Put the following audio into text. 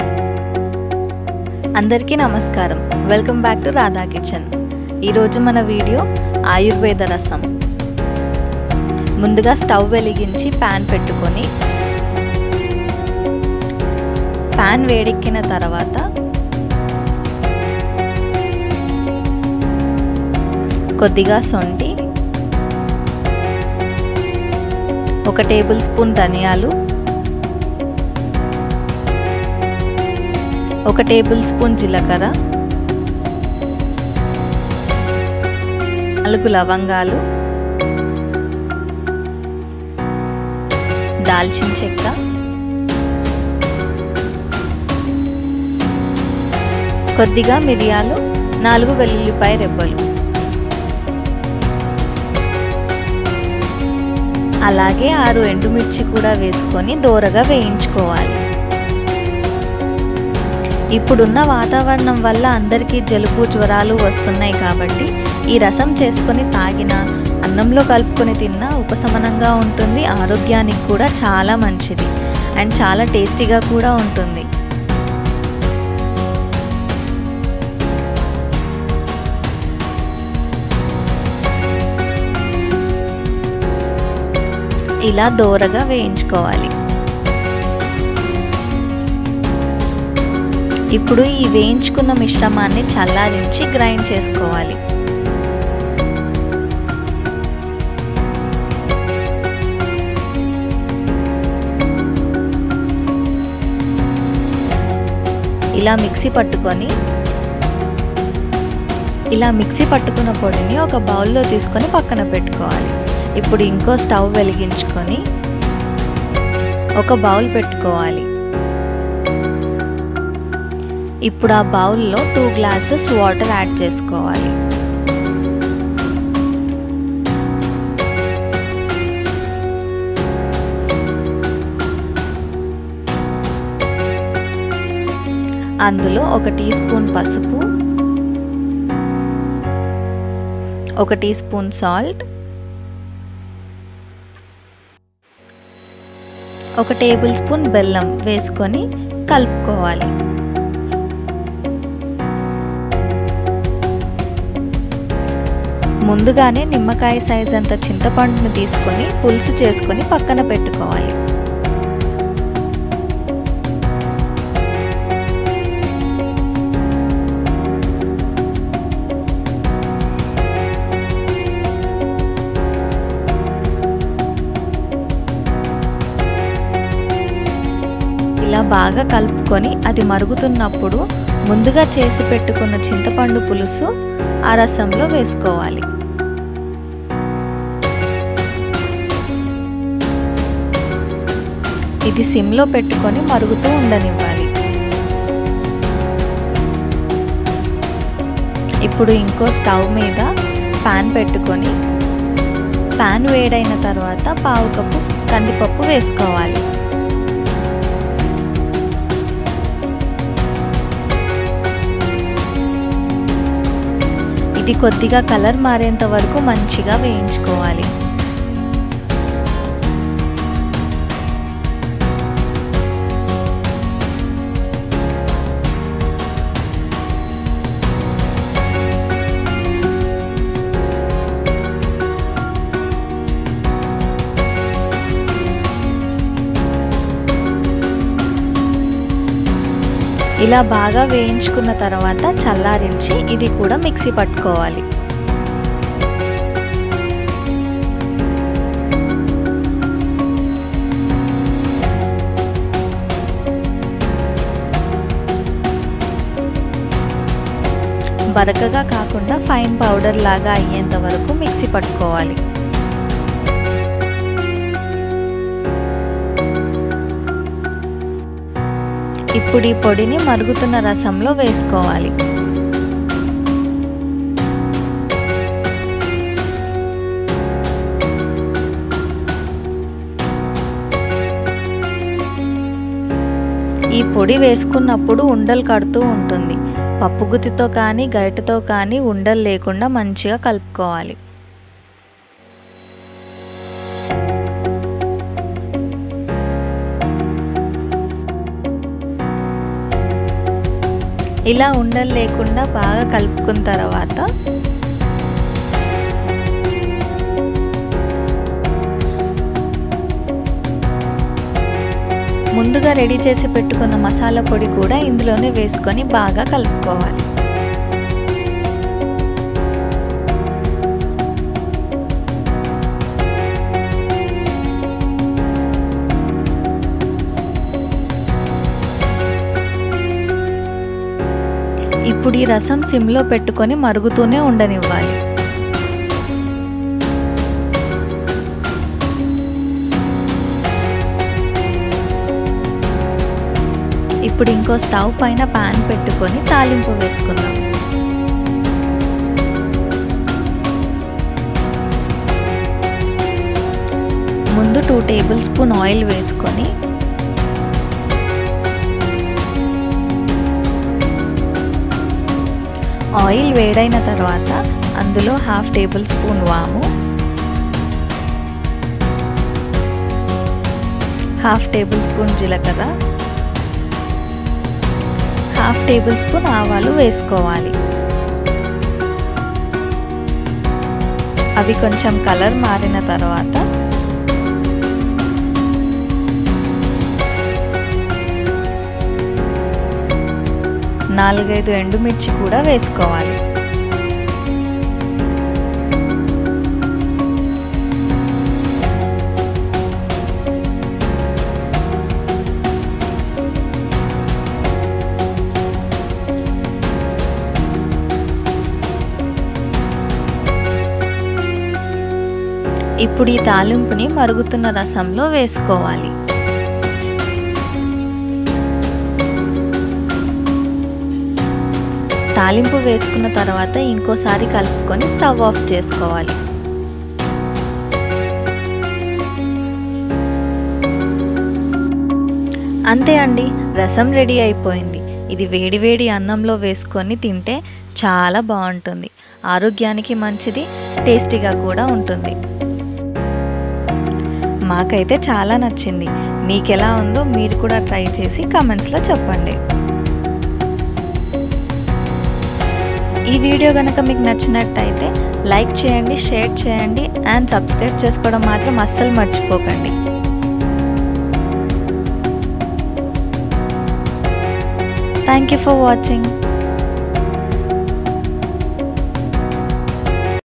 అందరికీ నమస్కారం. Welcome back to Radha kitchen. ఈరోజు మన వీడియో ఆయుర్వేద రసం. ముందుగా స్టవ్ వెలిగించి ప్యాన్ పెట్టుకొని ప్యాన్ వేడెక్కిన తర్వాత కొద్దిగా సొంటి, 1 టేబుల్ స్పూన్ ధనియాలు, 1 టేబుల్ స్పూన్ జీలకర్ర, 4 లవంగాలు, దాల్చినచెక్క, కొద్దిగా మిరియాలు, 4 వెల్లుల్లిపాయ రెబ్బలు, అలాగే 6 ఎండుమిర్చి కూడా వేసుకొని దోరగా వేయించుకోవాలి. ఇప్పుడున్న వాతావరణం వల్ల అందరికీ జలుబు జ్వరాలు వస్తున్నాయి కాబట్టి ఈ రసం చేసుకొని తాగినా, అన్నంలో కలుపుకొని తిన్నా ఉపశమనంగా ఉంటుంది. ఆరోగ్యానికి కూడా చాలా మంచిది అండ్ చాలా టేస్టీగా కూడా ఉంటుంది. ఇలా దోరగా వేయించుకోవాలి. ఇప్పుడు ఈ వేయించుకున్న మిశ్రమాన్ని చల్లారించి గ్రైండ్ చేసుకోవాలి. ఇలా మిక్సీ పట్టుకున్న పొడిని ఒక బౌల్లో తీసుకొని పక్కన పెట్టుకోవాలి. ఇప్పుడు ఇంకో స్టవ్ వెలిగించుకొని ఒక బౌల్ పెట్టుకోవాలి. ఇప్పుడు ఆ బౌల్లో 2 గ్లాసెస్ వాటర్ యాడ్ చేసుకోవాలి. అందులో 1 టీ స్పూన్ పసుపు, 1 teaspoon salt, 1 tablespoon బెల్లం వేసుకొని కలుపుకోవాలి. ముందుగానే నిమ్మకాయ సైజ్ అంత చింతపండును తీసుకొని పులుసు చేసుకొని పక్కన పెట్టుకోవాలి. ఇలా బాగా కలుపుకొని అది మరుగుతున్నప్పుడు ముందుగా చేసి పెట్టుకున్న చింతపండు పులుసు ఆ రసంలో వేసుకోవాలి. ఇది సిమ్లో పెట్టుకొని మరుగుతూ ఉండనివ్వాలి. ఇప్పుడు ఇంకో స్టవ్ మీద ప్యాన్ పెట్టుకొని ప్యాన్ వేడైన తర్వాత 1/2 కప్పు కందిపప్పు వేసుకోవాలి. ఇది కొద్దిగా కలర్ మారేంత వరకు మంచిగా వేయించుకోవాలి. ఇలా బాగా వేయించుకున్న తర్వాత చల్లారించి ఇది కూడా మిక్సీ పట్టుకోవాలి. బరకగా కాకుండా ఫైన్ పౌడర్ లాగా అయ్యేంత వరకు మిక్సీ పట్టుకోవాలి. ఇప్పుడు ఈ పొడిని మరుగుతున్న రసంలో వేసుకోవాలి. ఈ పొడి వేసుకున్నప్పుడు ఉండలు కడుతూ ఉంటుంది. పప్పు గుత్తితో కానీ గరిటెతో కానీ ఉండలు లేకుండా మంచిగా కలుపుకోవాలి. ఇలా ఉండలు లేకుండా బాగా కలుపుకున్న తర్వాత ముందుగా రెడీ చేసి పెట్టుకున్న మసాలా పొడి కూడా ఇందులోనే వేసుకొని బాగా కలుపుకోవాలి. ఇప్పుడు ఈ రసం సిమ్లో పెట్టుకొని మరుగుతూనే ఉండనివ్వాలి. ఇప్పుడు ఇంకో స్టవ్ పైన పాన్ పెట్టుకొని తాలింపు వేసుకుందాం. ముందు 2 టేబుల్ స్పూన్ ఆయిల్ వేసుకొని ఆయిల్ వేడైన తర్వాత అందులో 1/2 టేబుల్ స్పూన్ వాము, 1/2 టేబుల్ స్పూన్ జీలకర్ర, 1/2 టేబుల్ స్పూన్ ఆవాలు వేసుకోవాలి. అవి కొంచెం కలర్ మారిన తర్వాత నాలుగైదు ఎండుమిర్చి కూడా వేసుకోవాలి. ఇప్పుడు ఈ తాలింపుని మరుగుతున్న రసంలో వేసుకోవాలి. తాలింపు వేసుకున్న తర్వాత ఇంకోసారి కలుపుకొని స్టవ్ ఆఫ్ చేసుకోవాలి. అంతే అండి, రసం రెడీ అయిపోయింది. ఇది వేడివేడి అన్నంలో వేసుకొని తింటే చాలా బాగుంటుంది. ఆరోగ్యానికి మంచిది, టేస్టీగా కూడా ఉంటుంది. మాకైతే చాలా నచ్చింది. మీకు ఎలా ఉందో మీరు కూడా ట్రై చేసి కామెంట్స్లో చెప్పండి. ఈ వీడియో కనుక మీకు నచ్చినట్టయితే లైక్ చేయండి, షేర్ చేయండి అండ్ సబ్స్క్రైబ్ చేసుకోవడం మాత్రం అస్సలు మర్చిపోకండి. Thank you for watching.